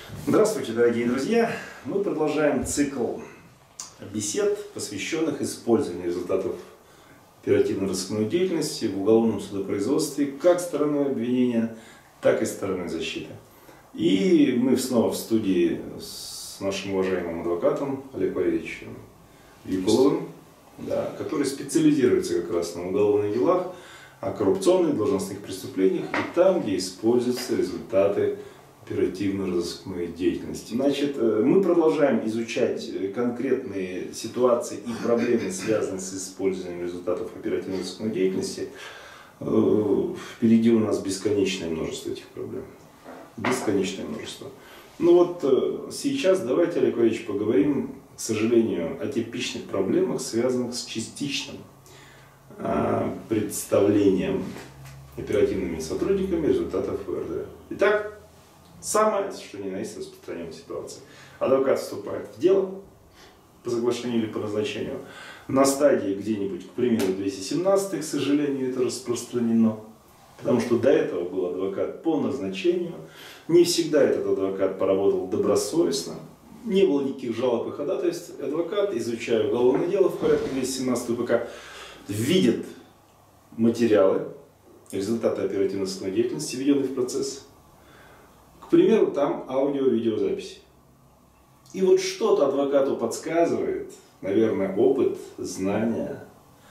Здравствуйте, дорогие друзья! Мы продолжаем цикл бесед, посвященных использованию результатов оперативно-розыскной деятельности в уголовном судопроизводстве как стороной обвинения, так и стороной защиты. И мы снова в студии с нашим уважаемым адвокатом Олегом Валерьевичем Викуловым, который специализируется как раз на уголовных делах, о коррупционных должностных преступлениях и там, где используются результаты оперативно-розыскной деятельности. Значит, мы продолжаем изучать конкретные ситуации и проблемы, связанные с использованием результатов оперативно-розыскной деятельности. Впереди у нас бесконечное множество этих проблем. Бесконечное множество. Ну вот сейчас давайте, Олег Валерьевич, поговорим, к сожалению, о типичных проблемах, связанных с частичным представлением оперативными сотрудниками результатов ВРД. Итак, самое, что ни на есть, распространенная ситуация. Адвокат вступает в дело по соглашению или по назначению. На стадии где-нибудь, к примеру, 217, к сожалению, это распространено. Потому что до этого был адвокат по назначению. Не всегда этот адвокат поработал добросовестно. Не было никаких жалоб и ходатайств. Адвокат, изучая уголовное дело в порядке 217 УПК, видит материалы, результаты оперативно-розыскной деятельности, введенные в процесс. К примеру, там аудио-видеозаписи. И вот что-то адвокату подсказывает, наверное, опыт, знания,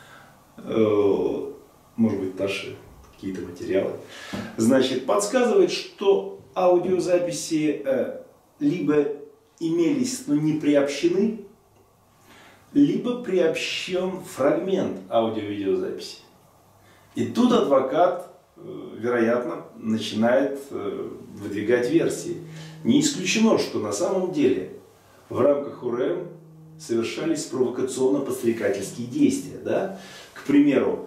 может быть, наши какие-то материалы. Значит, подсказывает, что аудиозаписи либо имелись, но не приобщены, либо приобщен фрагмент аудио-видеозаписи. И тут адвокат, вероятно, начинает выдвигать версии. Не исключено, что на самом деле в рамках УРМ совершались провокационно-подстрекательские действия. Да? К примеру,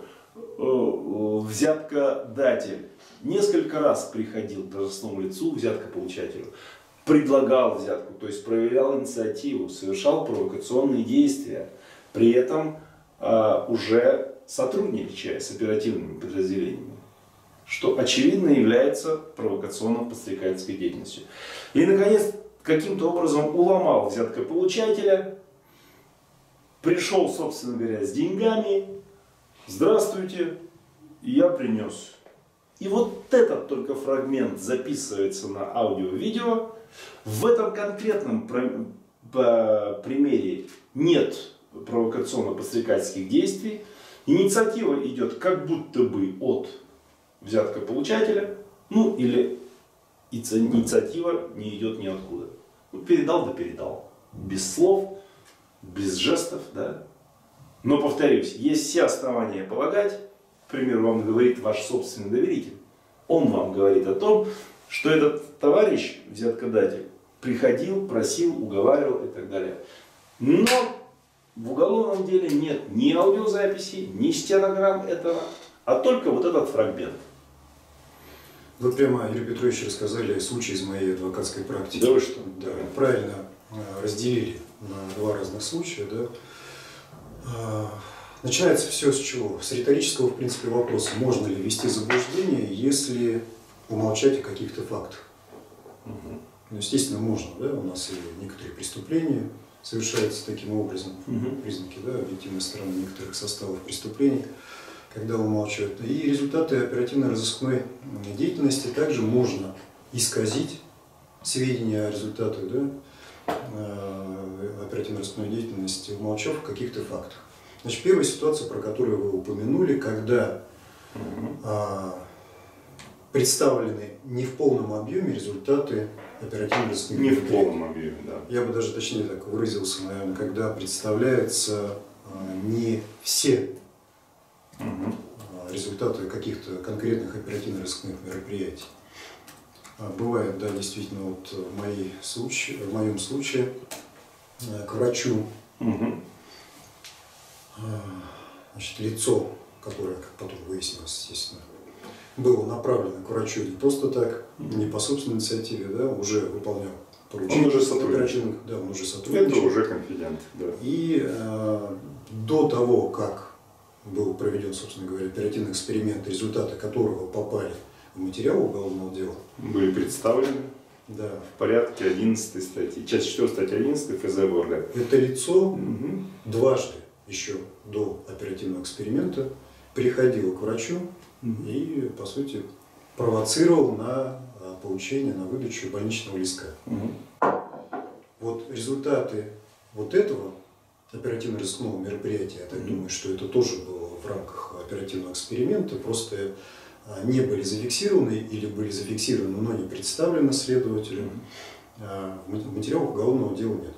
взяткодатель несколько раз приходил к должностному лицу, взяткополучателю, предлагал взятку, то есть проявлял инициативу, совершал провокационные действия, при этом уже сотрудничая с оперативными подразделениями, что очевидно является провокационно-подстрекательской деятельностью. И, наконец, каким-то образом уломал взяткополучателя, пришел, собственно говоря, с деньгами, здравствуйте, я принес. И вот этот только фрагмент записывается на аудио-видео. В этом конкретном примере нет провокационно-подстрекательских действий. Инициатива идет как будто бы от взяткополучателя, ну или инициатива не идет ниоткуда. Ну, передал да передал. Без слов, без жестов, да. Но, повторюсь, есть все основания полагать, к примеру, вам говорит ваш собственный доверитель. Он вам говорит о том, что этот товарищ, взяткодатель, приходил, просил, уговаривал и так далее. Но в уголовном деле нет ни аудиозаписи, ни стенограмм этого, а только вот этот фрагмент. Вы прямо, Юрий Петрович, рассказали случай из моей адвокатской практики. Да вы что? Да, правильно разделили на два разных случая. Да. Начинается все с чего? С риторического, в принципе, вопроса. Можно ли ввести заблуждение, если умолчать о каких-то фактах? Ну, естественно, можно. Да? У нас и некоторые преступления совершаются таким образом, признаки, да, объективной стороны некоторых составов преступлений, когда умалчивают. И результаты оперативно-розыскной деятельности также можно исказить сведения о результатах, да, оперативно-розыскной деятельности, умолчав о каких-то фактах. Значит, первая ситуация, про которую вы упомянули, когда представлены не в полном объеме результаты оперативно-розыскных Не в полном объеме, да. Я бы даже точнее так выразился, наверное, когда представляются не все результаты каких-то конкретных оперативно-розыскных мероприятий. Бывает, да, действительно, вот в моем случае к врачу, значит, лицо, которое, как потом выяснилось, естественно, было направлено к врачу не просто так, не по собственной инициативе, да, уже выполнял поручение. Он уже сотрудничает. Да, он уже сотрудничает. Это уже конфидент. Да. И до того, как был проведен, собственно говоря, оперативный эксперимент, результаты которого попали в материал уголовного дела, были представлены. Да. В порядке 11 статьи, часть 4 статья 11 ФЗ ВРГ. Это лицо дважды еще до оперативного эксперимента приходило к врачу и, по сути, провоцировал на получение, на выдачу больничного листка. Вот результаты вот этого оперативно-розыскного мероприятия, я так думаю, что это тоже было в рамках оперативного эксперимента, просто не были зафиксированы или были зафиксированы, но не представлены следователю. Материалов уголовного дела нет.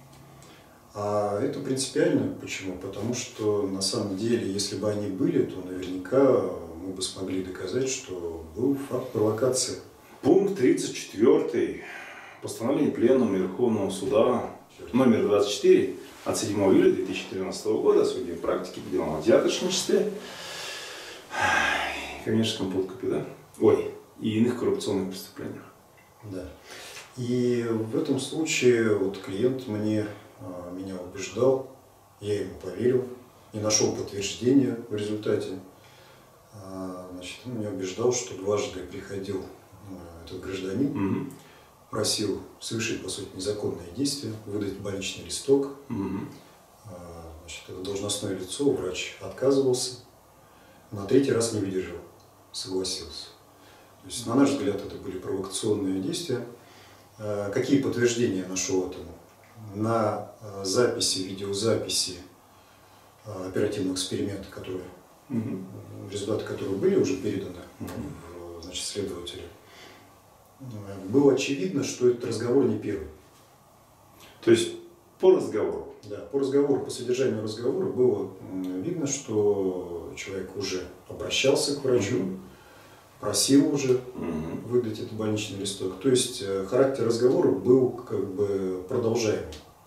А это принципиально. Почему? Потому что на самом деле, если бы они были, то наверняка мы бы смогли доказать, что был факт провокации. Пункт 34. Постановление Пленума Верховного Суда номер 24 от 7 июля 2013 года о судебной практике по делам о взяточничестве, коммерческом подкупе, да? И иных коррупционных преступлениях. Да. И в этом случае вот клиент меня убеждал, я ему поверил, не нашел подтверждения в результате. Значит, он меня убеждал, что дважды приходил этот гражданин, просил совершить, по сути, незаконное действие, выдать больничный листок. Значит, это должностное лицо, врач отказывался, на третий раз не выдержал, согласился. То есть, на наш взгляд, это были провокационные действия. Какие подтверждения я нашел этому? На записи, видеозаписи оперативного эксперимента, результаты которого были уже переданы значит, следователю, было очевидно, что этот разговор не первый. То есть по разговору? Да, по разговору, по содержанию разговора было видно, что человек уже обращался к врачу, просил уже выдать этот больничный листок. То есть характер разговора был как бы продолжаемый.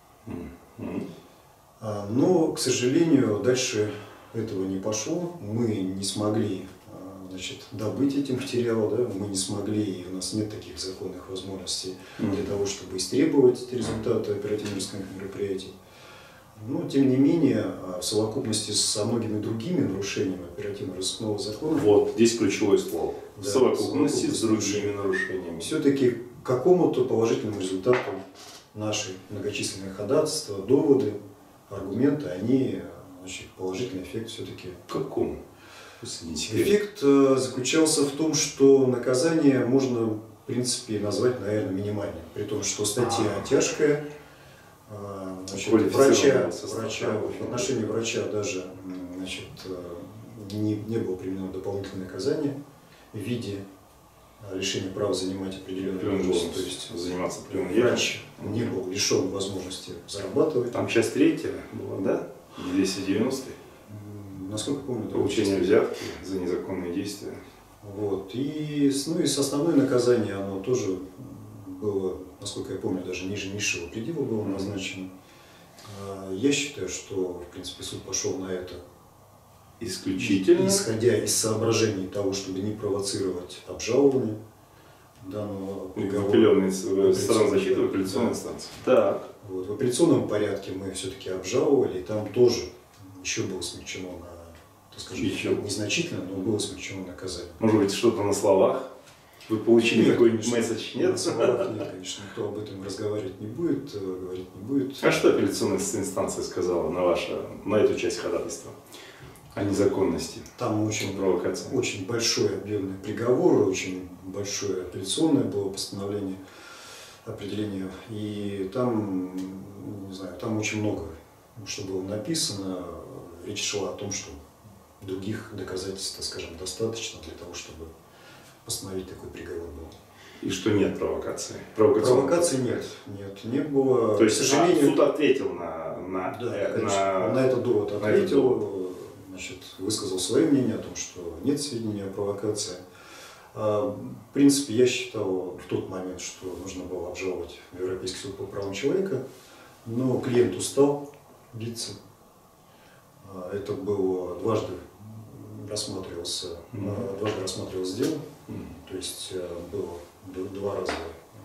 Но, к сожалению, дальше этого не пошло. Мы не смогли, значит, добыть эти материалы, да? Мы не смогли, и у нас нет таких законных возможностей для того, чтобы истребовать эти результаты оперативно-розыскных мероприятий. Но, тем не менее, в совокупности со многими другими нарушениями оперативно-розыскного закона... Вот, здесь ключевое слово. Да, в совокупности с другими нарушениями. Все-таки к какому-то положительному результату наши многочисленные ходатайства, доводы, аргументы, они, значит, положительный эффект все-таки... Какому? Эффект заключался в том, что наказание можно, в принципе, назвать, наверное, минимальным. При том, что статья тяжкая. Значит, в отношении врача даже, значит, не было применено дополнительное наказание в виде лишения права занимать определенную должность. То есть заниматься врач не был лишен возможности зарабатывать. Там часть 3 была, да? 290. Насколько помню, да. Получение взятки за незаконные действия. Вот. И с основное наказание, оно тоже было, насколько я помню, даже ниже низшего предела было назначено. Я считаю, что, в принципе, суд пошел на это исключительно, исходя из соображений того, чтобы не провоцировать обжалование данного приговора. Сторона защиты в апелляционной инстанции. Так. Вот. В апелляционном порядке мы все-таки обжаловали, и там тоже еще было смягчено так скажем, незначительно, но было смягчено наказание. Может быть, что-то на словах? Вы получили какой-нибудь месседж? Нет? На словах нет, конечно. Никто об этом разговаривать не будет, говорить не будет. А что апелляционная инстанция сказала на эту часть ходатайства о незаконности? Там очень большой объемный приговор, очень большое апелляционное было постановление, определение. И там, не знаю, там очень много, что было написано. Речь шла о том, что других доказательств, так скажем, достаточно для того, чтобы постановить такой приговор был. И что нет провокации? Провокации нет, не было. То есть, к сожалению, суд ответил на этот довод ответил, значит, высказал свое мнение о том, что нет сведений о провокации. В принципе, я считал в тот момент, что нужно было обжаловать в Европейский суд по правам человека, но клиент устал биться. Это было дважды рассматривалось дело, то есть было 2 раза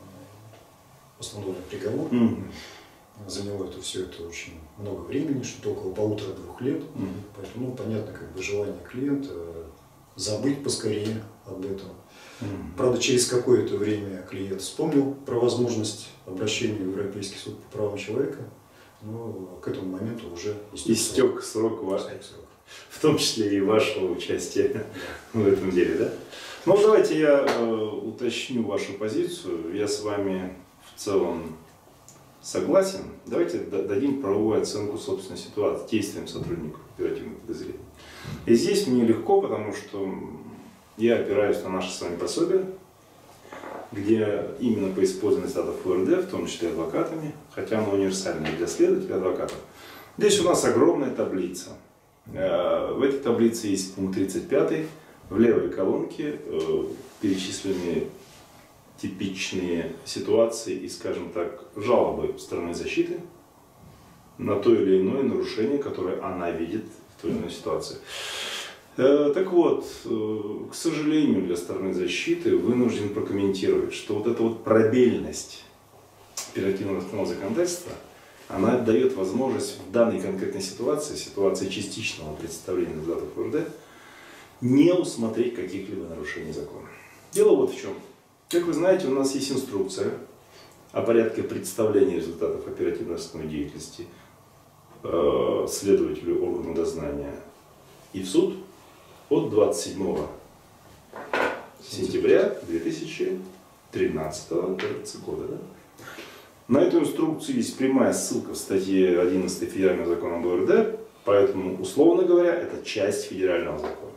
постановлен приговор. Заняло все это очень много времени, что-то около 1,5–2 лет. Поэтому, понятно, как бы желание клиента забыть поскорее об этом. Правда, через какое-то время клиент вспомнил про возможность обращения в Европейский суд по правам человека, но к этому моменту уже истек срок, в том числе и вашего участия в этом деле, да? Ну, давайте я уточню вашу позицию. Я с вами в целом согласен. Давайте дадим правовую оценку собственной ситуации, действиям сотрудников оперативных подразделений. И здесь мне легко, потому что я опираюсь на наши с вами пособия, где именно по использованию статусов УРД, в том числе адвокатами, хотя оно универсальное для следователей и адвокатов. Здесь у нас огромная таблица. В этой таблице есть пункт 35. В левой колонке перечислены типичные ситуации и, скажем так, жалобы стороны защиты на то или иное нарушение, которое она видит в той или иной ситуации. Так вот, к сожалению, для стороны защиты вынужден прокомментировать, что вот эта вот пробельность оперативно-розыскного законодательства, она дает возможность в данной конкретной ситуации частичного представления результатов УРД, не усмотреть каких-либо нарушений закона. Дело вот в чем. Как вы знаете, у нас есть инструкция о порядке представления результатов оперативно-розыскной деятельности следователю органу дознания и в суд от 27 сентября 2013 года. Да? На эту инструкцию есть прямая ссылка в статье 11 Федерального закона об ОРД, поэтому, условно говоря, это часть федерального закона.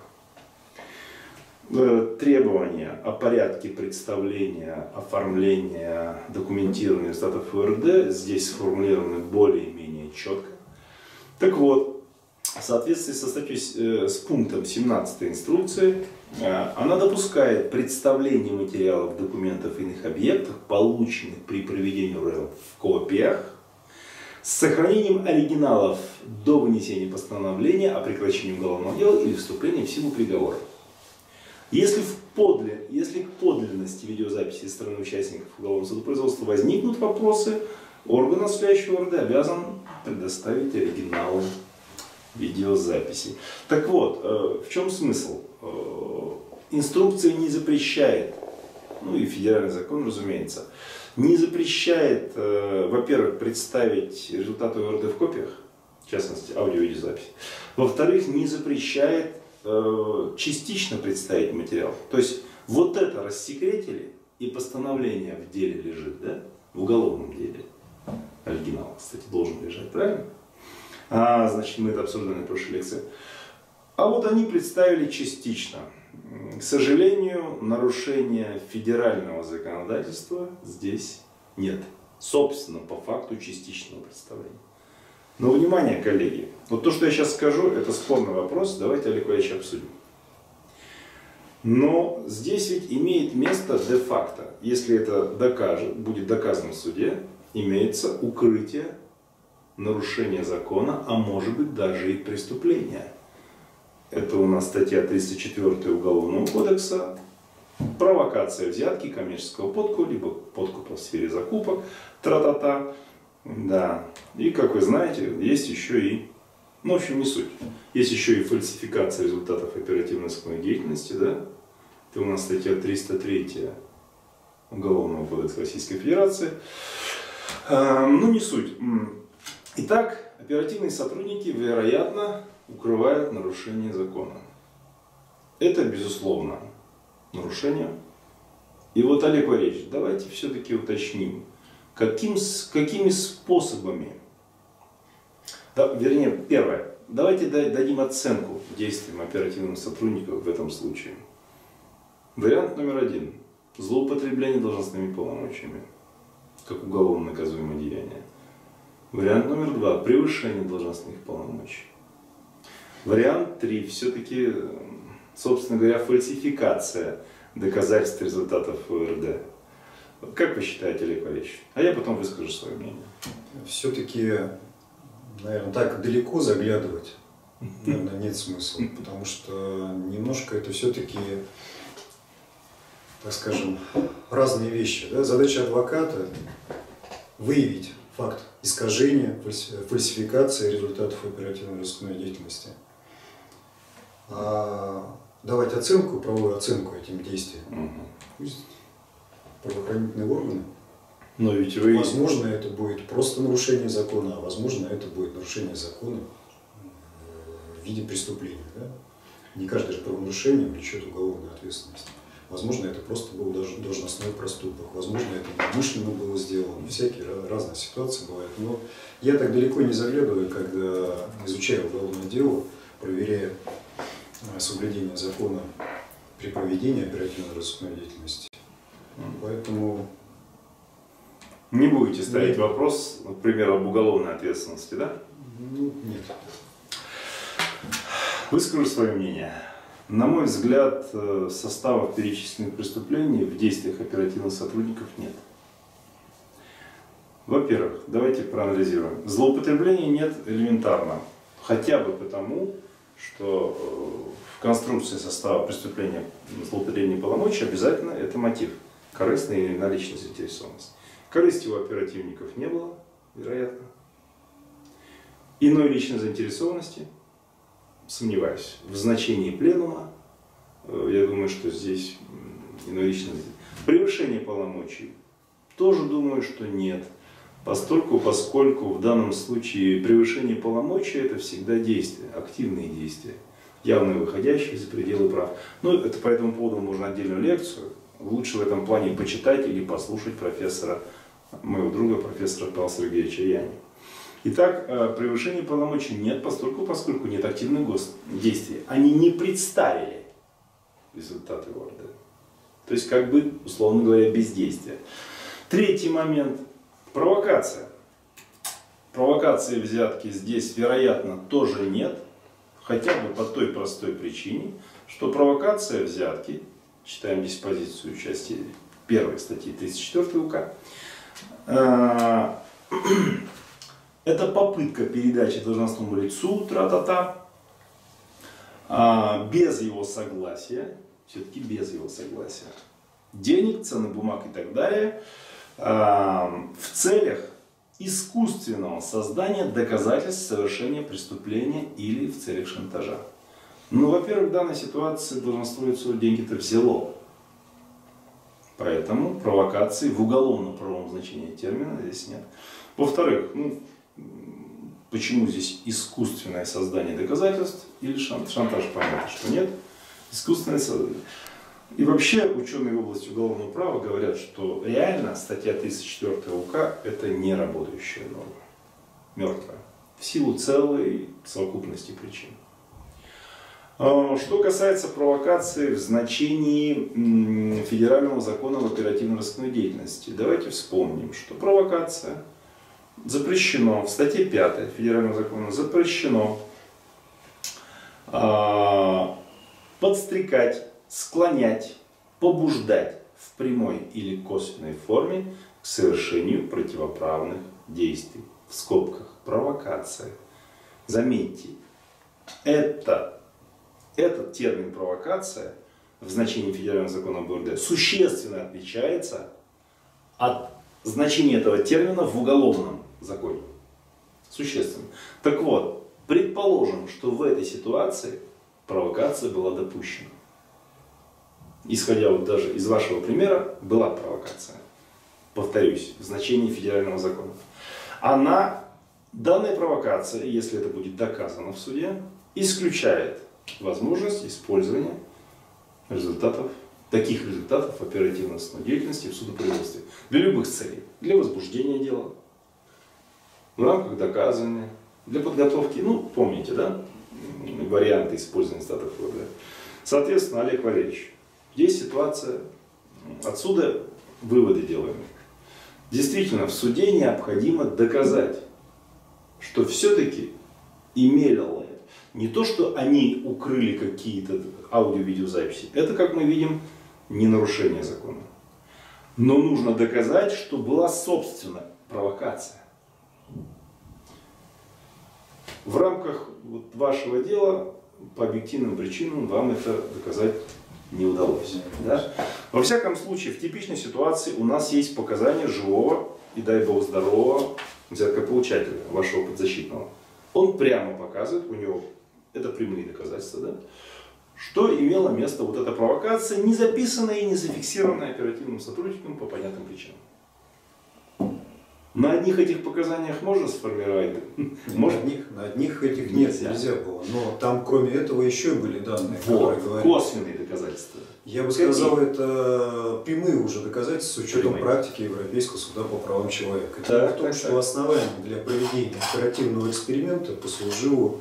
Требования о порядке представления, оформления, документирования результатов ОРД здесь сформулированы более-менее четко. Так вот, в соответствии со статьей, с пунктом 17 инструкции, она допускает представление материалов, документов и иных объектов, полученных при проведении ОРД в копиях, с сохранением оригиналов до вынесения постановления о прекращении уголовного дела или вступления в силу приговора. Если к подлинности видеозаписи со стороны участников уголовного судопроизводства возникнут вопросы, орган, осуществляющий ОРД, обязан предоставить оригиналы видеозаписи. Так вот, в чем смысл? Инструкция не запрещает, ну и федеральный закон, разумеется, не запрещает, во-первых, представить результаты ОРД в копиях, в частности, аудио-видеозапись. Во-вторых, не запрещает частично представить материал. То есть вот это рассекретили, и постановление в деле лежит, да? В уголовном деле. Оригинал, кстати, должен лежать, правильно? Значит, мы это обсуждали на прошлой лекции. А вот они представили частично. К сожалению, нарушения федерального законодательства здесь нет. Собственно, по факту частичного представления. Но внимание, коллеги, вот то, что я сейчас скажу, это спорный вопрос, давайте, Олег Валерьевич, обсудим. Но здесь ведь имеет место де-факто, если это будет доказано в суде, имеется укрытие нарушения закона, а может быть даже и преступления. Это у нас статья 304 Уголовного кодекса, провокация взятки, коммерческого подкупа, либо подкупа в сфере закупок, тра-та-та. Да, и как вы знаете, есть еще и, ну в общем не суть, есть еще и фальсификация результатов оперативно-розыскной деятельности, да, это у нас статья 303 Уголовного кодекса Российской Федерации, ну не суть. Итак, оперативные сотрудники, вероятно, укрывают нарушение закона. Это, безусловно, нарушение. И вот, Олег Валерьевич, давайте все-таки уточним, какими способами, вернее, первое, давайте дадим оценку действиям оперативных сотрудников в этом случае. Вариант номер один. Злоупотребление должностными полномочиями, как уголовно наказуемое деяние. Вариант номер два. Превышение должностных полномочий. Вариант 3. Все-таки, собственно говоря, фальсификация доказательств результатов ОРД. Как вы считаете, Олег Валерьевич? А я потом выскажу свое мнение. Все-таки, наверное, так далеко заглядывать, наверное, нет смысла, потому что немножко это все-таки, так скажем, разные вещи. Да? Задача адвоката – выявить факт искажения, фальсификации результатов оперативно-розыскной деятельности. А давать оценку, правовую оценку этим действиям, пусть правоохранительные органы. Но ведь вы... Возможно, это будет просто нарушение закона, а возможно, это будет нарушение закона в виде преступления. Да? Не каждое же правонарушение влечет уголовную ответственность. Возможно, это просто был даже должностной проступок. Возможно, это неумышленно было сделано. Всякие разные ситуации бывают. Но я так далеко не заглядываю, когда изучаю уголовное дело, проверяя соблюдение закона при проведении оперативно-розыскной деятельности. Поэтому... Не будете ставить вопрос, например, об уголовной ответственности, да? Ну, нет. Выскажу свое мнение. На мой взгляд, составов перечисленных преступлений в действиях оперативных сотрудников нет. Во-первых, давайте проанализируем. Злоупотребления нет элементарно. Хотя бы потому, что в конструкции состава преступления злоупотребления полномочий обязательно это мотив. Корыстная или наличная заинтересованность. Корысти у оперативников не было, вероятно. Иной личной заинтересованности, сомневаюсь. В значении пленума, я думаю, что здесь иной личной заинтересованности. Превышение полномочий, тоже думаю, что нет. Поскольку в данном случае превышение полномочий это всегда действия, активные действия, явно выходящие за пределы прав. Но это по этому поводу можно отдельную лекцию. Лучше в этом плане почитать или послушать моего друга, профессора Павла Сергеевича Яни. Итак, превышения полномочий нет, поскольку нет активных действий. Они не представили результаты ОРД. То есть, как бы, условно говоря, бездействие. Третий момент. Провокация. Провокации взятки здесь, вероятно, тоже нет. Хотя бы по той простой причине, что провокация взятки, читаем диспозицию части 1 статьи 34 УК, это попытка передачи должностному лицу, без его согласия, все-таки без его согласия, денег, ценных бумаг и так далее, в целях искусственного создания доказательств совершения преступления или в целях шантажа. Ну, во-первых, в данной ситуации должностное лицо деньги-то взяло. Поэтому провокации в уголовном правовом значении термина здесь нет. Во-вторых, почему здесь искусственное создание доказательств или шантаж? Понятно, что нет. Искусственное создание. И вообще ученые в области уголовного права говорят, что реально статья 34 УК это не работающая норма. Мертвая. В силу целой совокупности причин. Что касается провокации в значении Федерального закона об оперативно-розыскной деятельности, давайте вспомним, что провокация запрещено, в статье 5 Федерального закона запрещено подстрекать, склонять, побуждать в прямой или косвенной форме к совершению противоправных действий. В скобках провокация. Заметьте, этот термин провокация в значении Федерального закона об ОРД существенно отличается от значения этого термина в уголовном законе. Существенно. Так вот, предположим, что в этой ситуации провокация была допущена. Исходя вот даже из вашего примера, была провокация. Повторюсь, в значении Федерального закона. Данная провокация, если это будет доказано в суде, исключает возможность использования таких результатов оперативно-розыскной деятельности в судопроизводстве для любых целей. Для возбуждения дела, в рамках доказывания, для подготовки, помните, да, варианты использования статов ОРД. Соответственно, Олег Валерьевич, здесь ситуация, отсюда выводы делаем. Действительно, в суде необходимо доказать, что все-таки имело не то, что они укрыли какие-то аудио-видеозаписи, это, как мы видим, не нарушение закона. Но нужно доказать, что была собственно провокация. В рамках вашего дела по объективным причинам вам это доказать не удалось. Да? Во всяком случае, в типичной ситуации у нас есть показания живого и, дай бог, здорового взяткополучателя, вашего подзащитного. Он прямо показывает, у него, это прямые доказательства, да, что имела место вот эта провокация, не записанная и не зафиксированная оперативным сотрудником по понятным причинам. На одних этих показаниях можно сформировать? На одних этих нельзя было. Но там, кроме этого, еще были данные, которые говорят. Косвенные доказательства. Я бы сказал, это прямые уже доказательства с учетом практики Европейского суда по правам человека. Дело в том, что основанием для проведения оперативного эксперимента послужил,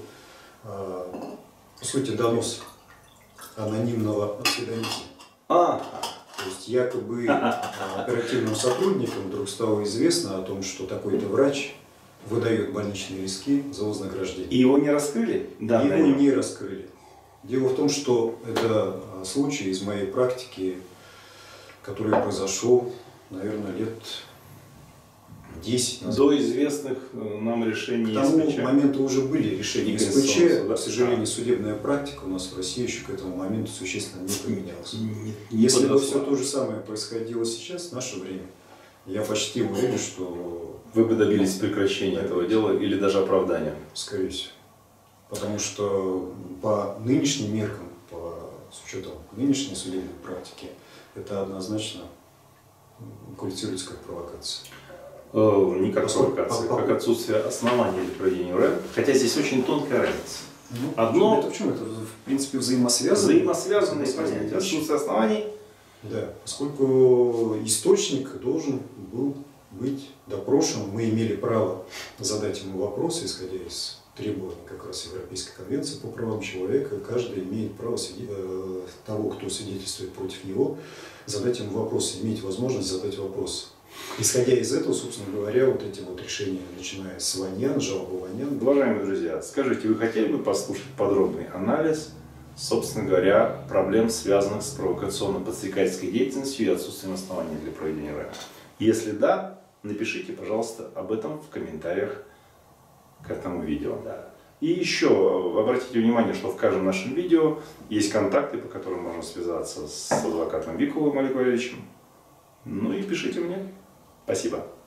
по сути, донос анонимного осведомителя. То есть якобы оперативным сотрудникам вдруг стало известно о том, что такой-то врач выдает больничные листки за вознаграждение. И его не раскрыли? Да, его не раскрыли. Дело в том, что это случай из моей практики, который произошел, наверное, лет 10 назад. До известных нам решений СПЧ. К тому моменту уже были решения СПЧ. К сожалению, судебная практика у нас в России еще к этому моменту существенно не поменялась. Если бы все то же самое происходило сейчас, в наше время, я почти уверен, что... Вы бы добились прекращения этого дела или даже оправдания? Скорее всего. Потому что по нынешним меркам, с учетом нынешней судебной практики, это однозначно квалифицируется как провокация. Не как провокация, как отсутствие оснований для проведения РЭМ, хотя здесь очень тонкая разница. Одно... Это почему? Это, в принципе, взаимосвязанные понятия. Отсутствие оснований. Да, поскольку источник должен был быть допрошен, мы имели право задать ему вопросы, исходя из требований как раз Европейской конвенции по правам человека. Каждый имеет право того, кто свидетельствует против него, задать ему вопросы, иметь возможность задать вопросы. Исходя из этого, собственно говоря, вот эти вот решения, начиная с Ваньян, жалобы Ваньян. Уважаемые друзья, скажите, вы хотели бы послушать подробный анализ, собственно говоря, проблем, связанных с провокационно-подстрекательской деятельностью и отсутствием оснований для проведения РЭМ? Если да, напишите, пожалуйста, об этом в комментариях к этому видео. И еще обратите внимание, что в каждом нашем видео есть контакты, по которым можно связаться с адвокатом Викулом Олегом Валерьевичем. Ну и пишите мне. Спасибо.